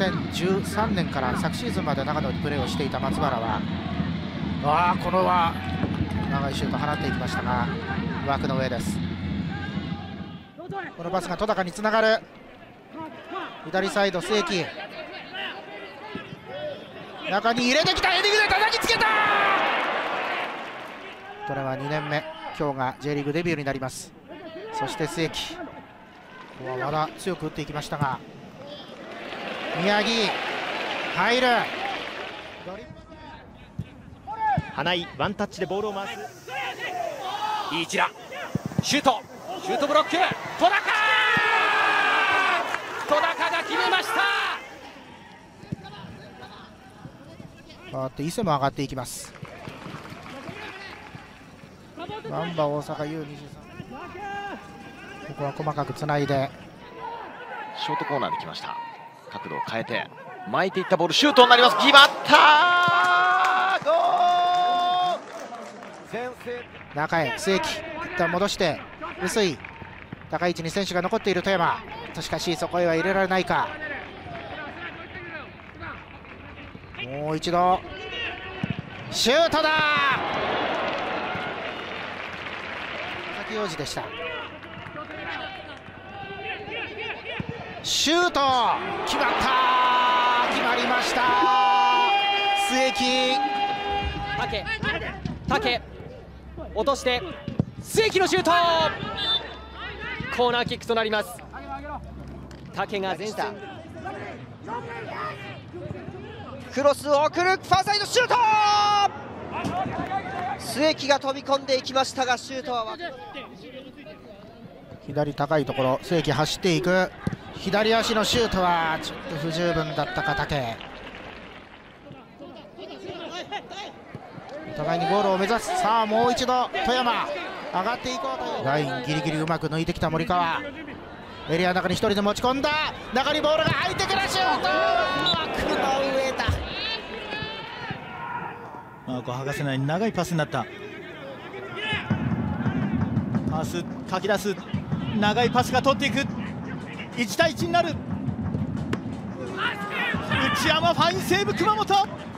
2013年から昨シーズンまで長野でプレーをしていた松原は、これは長いシュート放っていきましたが枠の上です。このパスが戸高につながる。左サイド清木、中に入れてきた。ヘディングで叩きつけた。これは2年目、今日が J リーグデビューになります。そして清木、ここは和田強く打っていきましたが、宮城入る。 花井ワンタッチでボールを回す。いい一打、シュートブロック、戸高が決めました。 変わって伊勢も上がっていきます。ガンバ大阪 U23、ここは細かくつないでショートコーナーで来ました。角度を変えて巻いていったボール、シュートになります。決まった。ゴール。先制。 中へ清木、一旦戻して薄い高い位置に選手が残っている富山。しかしそこへは入れられないか。もう一度シュートだ。佐々木洋二でした。シュート決まった。決まりました。末木、 竹落として末木のシュート。コーナーキックとなります。竹が前線、 クロスを送る、ファーサイドシュート。末木が飛び込んでいきましたがシュートは左高いところ、清木走っていく。左足のシュートはちょっと不十分だったか。竹、お互いにゴールを目指す。さあもう一度富山上がっていこうという。ラインギリギリうまく抜いてきた森川、エリアの中に一人で持ち込んだ。中にボールが入ってくる。シュート、枠の上だ。 マークを剥がせない長いパスになった。パスかき出す、長いパスが取っていく。1対1になる。内山ファインセーブ、熊本。